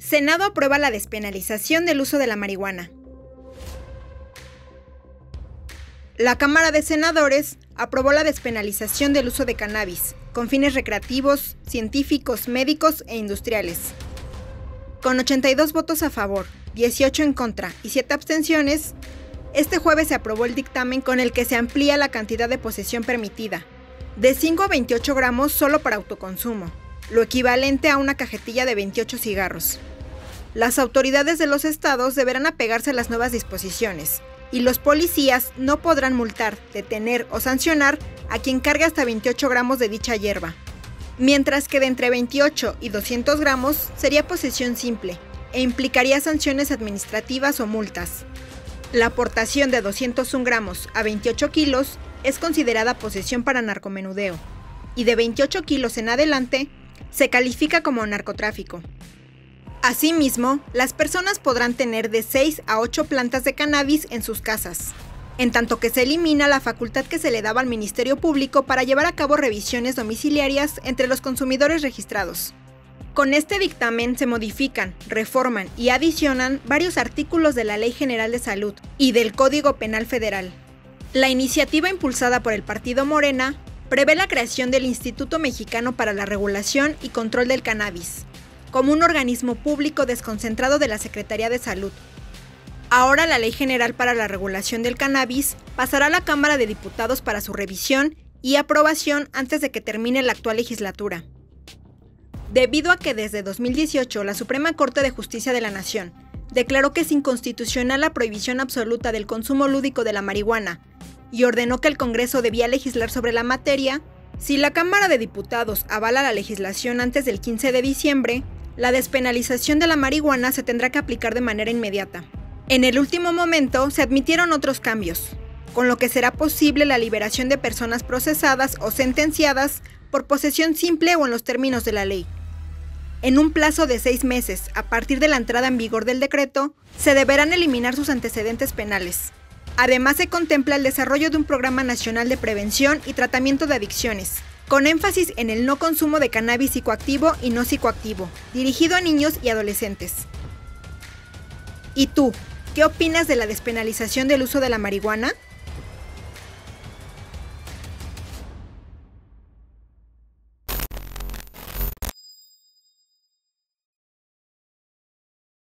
Senado aprueba la despenalización del uso de la marihuana. La Cámara de Senadores aprobó la despenalización del uso de cannabis, con fines recreativos, científicos, médicos e industriales. Con 82 votos a favor, 18 en contra y 7 abstenciones, este jueves se aprobó el dictamen con el que se amplía la cantidad de posesión permitida, de 5 a 28 gramos solo para autoconsumo, lo equivalente a una cajetilla de 28 cigarros. Las autoridades de los estados deberán apegarse a las nuevas disposiciones, y los policías no podrán multar, detener o sancionar a quien cargue hasta 28 gramos de dicha hierba, mientras que de entre 28 y 200 gramos sería posesión simple e implicaría sanciones administrativas o multas. La aportación de 201 gramos a 28 kilos es considerada posesión para narcomenudeo, y de 28 kilos en adelante se califica como narcotráfico. Asimismo, las personas podrán tener de 6 a 8 plantas de cannabis en sus casas, en tanto que se elimina la facultad que se le daba al Ministerio Público para llevar a cabo revisiones domiciliarias entre los consumidores registrados. Con este dictamen se modifican, reforman y adicionan varios artículos de la Ley General de Salud y del Código Penal Federal. La iniciativa impulsada por el Partido Morena prevé la creación del Instituto Mexicano para la Regulación y Control del Cannabis, como un organismo público desconcentrado de la Secretaría de Salud. Ahora la Ley General para la Regulación del Cannabis pasará a la Cámara de Diputados para su revisión y aprobación antes de que termine la actual legislatura. Debido a que desde 2018 la Suprema Corte de Justicia de la Nación declaró que es inconstitucional la prohibición absoluta del consumo lúdico de la marihuana y ordenó que el Congreso debía legislar sobre la materia, si la Cámara de Diputados avala la legislación antes del 15 de diciembre, la despenalización de la marihuana se tendrá que aplicar de manera inmediata. En el último momento se admitieron otros cambios, con lo que será posible la liberación de personas procesadas o sentenciadas por posesión simple o en los términos de la ley. En un plazo de 6 meses, a partir de la entrada en vigor del decreto, se deberán eliminar sus antecedentes penales. Además, se contempla el desarrollo de un programa nacional de prevención y tratamiento de adicciones, con énfasis en el no consumo de cannabis psicoactivo y no psicoactivo, dirigido a niños y adolescentes. ¿Y tú, qué opinas de la despenalización del uso de la marihuana?